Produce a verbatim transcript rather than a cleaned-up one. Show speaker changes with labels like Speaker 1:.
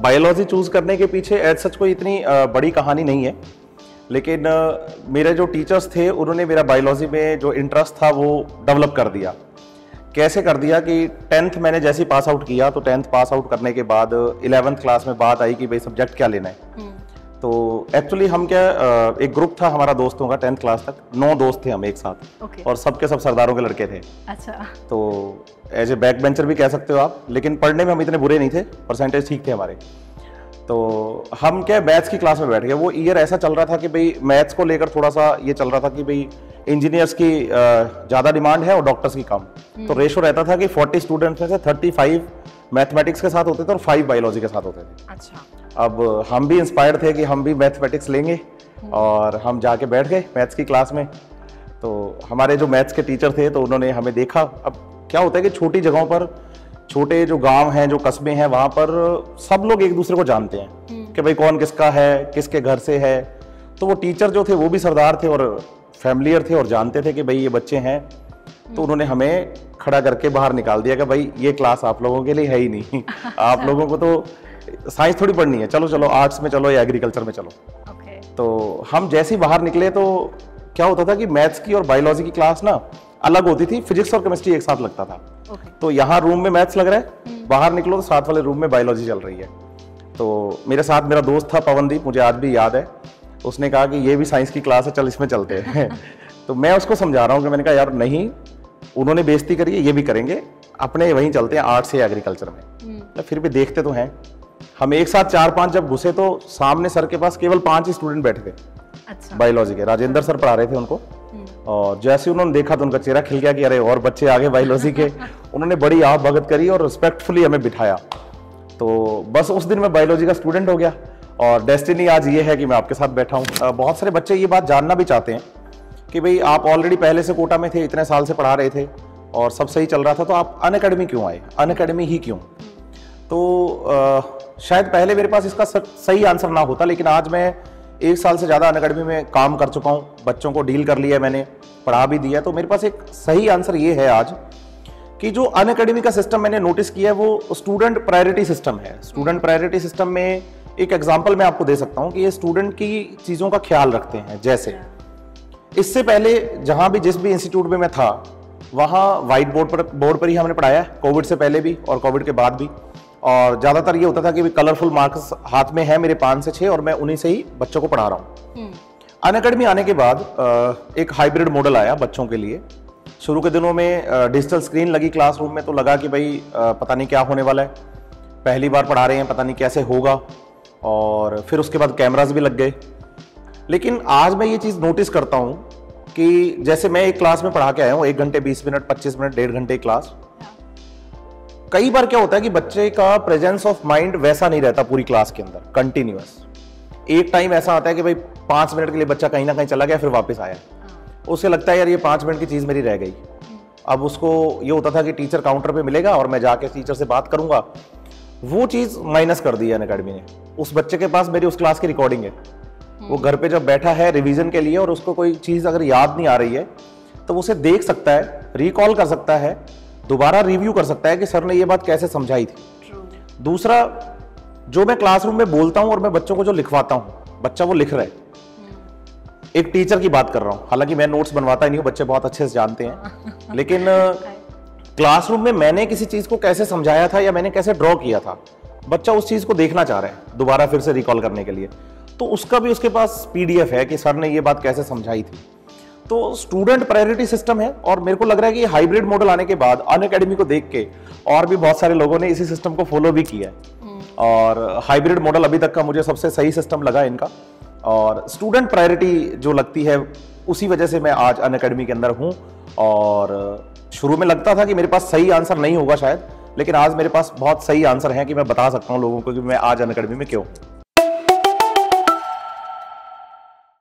Speaker 1: Biology choose करने के पीछे एज सच कोई इतनी uh, बड़ी कहानी नहीं है, लेकिन uh, मेरे जो टीचर्स थे उन्होंने मेरा बायोलॉजी में जो इंटरेस्ट था वो डेवलप कर दिया। कैसे कर दिया कि टेंथ मैंने जैसे ही पास आउट किया तो टेंथ पास आउट करने के बाद इलेवेंथ क्लास में बात आई कि भाई सब्जेक्ट क्या लेना है। तो एक्चुअली हम क्या एक ग्रुप था हमारा दोस्तों का, टेंथ क्लास तक नौ दोस्त थे हम एक साथ। okay. और सबके सब सरदारों के लड़के थे। अच्छा। तो एज ए बैक बेंचर भी कह सकते हो आप, लेकिन पढ़ने में हम इतने बुरे नहीं थे, परसेंटेज ठीक थे हमारे। तो हम क्या मैथ्स की क्लास में बैठ गए। वो ईयर ऐसा चल रहा था कि भाई मैथ्स को लेकर थोड़ा सा ये चल रहा था कि भाई इंजीनियर्स की ज़्यादा डिमांड है और डॉक्टर्स की कम। तो रेशो रहता था कि चालीस स्टूडेंट्स में से पैंतीस मैथमेटिक्स के साथ होते थे और फाइव बायोलॉजी के साथ होते थे। अच्छा। अब हम भी इंस्पायर्ड थे कि हम भी मैथमेटिक्स लेंगे और हम जाके बैठ गए मैथ्स की क्लास में। तो हमारे जो मैथ्स के टीचर थे तो उन्होंने हमें देखा। अब क्या होता है कि छोटी जगहों पर, छोटे जो गांव हैं, जो कस्बे हैं, वहाँ पर सब लोग एक दूसरे को जानते हैं कि भाई कौन किसका है, किसके घर से है। तो वो टीचर जो थे वो भी सरदार थे और फैमिलियर थे और जानते थे कि भाई ये बच्चे हैं। तो उन्होंने हमें खड़ा करके बाहर निकाल दिया कि भाई ये क्लास आप लोगों के लिए है ही नहीं। आप लोगों को तो साइंस थोड़ी पढ़नी है, चलो चलो आर्ट्स में चलो या एग्रीकल्चर में चलो। okay. तो हम जैसे ही बाहर निकले तो क्या होता था कि मैथ्स की और बायोलॉजी की क्लास ना अलग होती थी, फिजिक्स और केमिस्ट्री एक साथ लगता था। okay. तो यहाँ रूम में मैथ्स लग रहा है, बाहर निकलो तो साथ वाले रूम में बायोलॉजी चल रही है। तो मेरे साथ मेरा दोस्त था पवनदीप, मुझे आज भी याद है, उसने कहा कि ये भी साइंस की क्लास है, चल इसमें चलते हैं। तो मैं उसको समझा रहा हूँ कि मैंने कहा यार नहीं, उन्होंने बेइज्जती करी है, ये भी करेंगे, अपने वहीं चलते हैं आर्ट्स या एग्रीकल्चर में। तो फिर भी देखते तो हैं। हम एक साथ चार पांच जब घुसे तो सामने सर के पास केवल पांच ही स्टूडेंट बैठे थे। अच्छा। बायोलॉजी के राजेंद्र सर पढ़ा रहे थे उनको। और जैसे उन्होंने देखा तो उनका चेहरा खिल गया कि अरे और बच्चे आगे बायोलॉजी के। उन्होंने बड़ी आप भगत करी और रिस्पेक्टफुली हमें बिठाया। तो बस उस दिन मैं बायोलॉजी का स्टूडेंट हो गया और डेस्टिनी आज ये है कि मैं आपके साथ बैठा हूँ। बहुत सारे बच्चे ये बात जानना भी चाहते हैं कि भाई आप ऑलरेडी पहले से कोटा में थे, इतने साल से पढ़ा रहे थे और सब सही चल रहा था, तो आप अनअकैडमी क्यों आए, अनअकैडमी ही क्यों? तो आ, शायद पहले मेरे पास इसका सही आंसर ना होता, लेकिन आज मैं एक साल से ज़्यादा अनअकैडमी में काम कर चुका हूँ, बच्चों को डील कर लिया मैंने, पढ़ा भी दिया। तो मेरे पास एक सही आंसर ये है आज कि जो अनअकैडमी का सिस्टम मैंने नोटिस किया है वो स्टूडेंट प्रायोरिटी सिस्टम है। स्टूडेंट प्रायोरिटी सिस्टम में एक एग्जाम्पल मैं आपको दे सकता हूँ कि ये स्टूडेंट की चीज़ों का ख्याल रखते हैं। जैसे इससे पहले जहाँ भी जिस भी इंस्टीट्यूट में मैं था वहाँ व्हाइट बोर्ड पर बोर्ड पर ही हमने पढ़ाया, कोविड से पहले भी और कोविड के बाद भी। और ज़्यादातर ये होता था कि कलरफुल मार्क्स हाथ में है मेरे पाँच से छः और मैं उन्हीं से ही बच्चों को पढ़ा रहा हूँ। अनअकैडमी आने के बाद एक हाइब्रिड मॉडल आया बच्चों के लिए। शुरू के दिनों में डिजिटल स्क्रीन लगी क्लासरूम में तो लगा कि भाई पता नहीं क्या होने वाला है, पहली बार पढ़ा रहे हैं, पता नहीं कैसे होगा। और फिर उसके बाद कैमरास भी लग गए। लेकिन आज मैं ये चीज़ नोटिस करता हूँ कि जैसे मैं एक क्लास में पढ़ा के आया हूँ, एक घंटे बीस मिनट पच्चीस मिनट डेढ़ घंटे क्लास, कई बार क्या होता है कि बच्चे का प्रेजेंस ऑफ माइंड वैसा नहीं रहता पूरी क्लास के अंदर कंटिन्यूअस। एक टाइम ऐसा आता है कि भाई पाँच मिनट के लिए बच्चा कहीं ना कहीं चला गया, फिर वापस आया, उसे लगता है यार ये पाँच मिनट की चीज़ मेरी रह गई। अब उसको ये होता था कि टीचर काउंटर पे मिलेगा और मैं जाके टीचर से बात करूंगा, वो चीज़ माइनस कर दी है अनअकैडमी ने। उस बच्चे के पास मेरी उस क्लास की रिकॉर्डिंग है, वो घर पे जब बैठा है रिवीजन के लिए और उसको कोई चीज़ अगर याद नहीं आ रही है तो उसे देख सकता है, रिकॉल कर सकता है, दोबारा रिव्यू कर सकता है कि सर ने ये बात कैसे समझाई थी। दूसरा, जो मैं क्लासरूम में बोलता हूँ और मैं बच्चों को जो लिखवाता हूँ, बच्चा वो लिख रहा है। एक टीचर की बात कर रहा हूँ, हालांकि मैं नोट्स बनवाता ही नहीं हूँ, बच्चे बहुत अच्छे से जानते हैं। लेकिन क्लासरूम में मैंने किसी चीज़ को कैसे समझाया था या मैंने कैसे ड्रॉ किया था, बच्चा उस चीज़ को देखना चाह रहा है दोबारा फिर से रिकॉल करने के लिए, तो उसका भी उसके पास पीडीएफ है कि सर ने ये बात कैसे समझाई थी। तो स्टूडेंट प्रायोरिटी सिस्टम है और मेरे को लग रहा है कि हाइब्रिड मॉडल आने के बाद अनअकैडमी को देख के और भी बहुत सारे लोगों ने इसी सिस्टम को फॉलो भी किया है। और हाइब्रिड मॉडल अभी तक का मुझे सबसे सही सिस्टम लगा इनका, और स्टूडेंट प्रायोरिटी जो लगती है उसी वजह से मैं आज अनअकैडमी के अंदर हूँ। और शुरू में लगता था कि मेरे पास सही आंसर नहीं होगा शायद, लेकिन आज मेरे पास बहुत सही आंसर है कि मैं बता सकता हूँ लोगों को कि मैं आज अनअकैडमी में क्यों हूँ।